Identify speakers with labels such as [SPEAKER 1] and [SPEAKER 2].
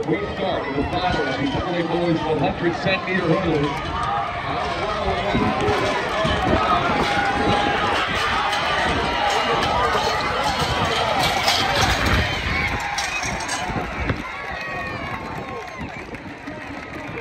[SPEAKER 1] We start with the final of the boys 100 centimeter hurdles.